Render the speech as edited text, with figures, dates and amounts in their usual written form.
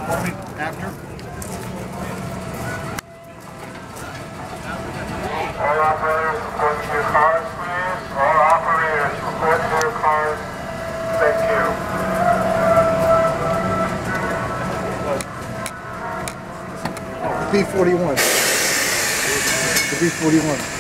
for me after? All operators, report to your cars, please. All operators, report to your cars. Thank you. B-41. The B-41.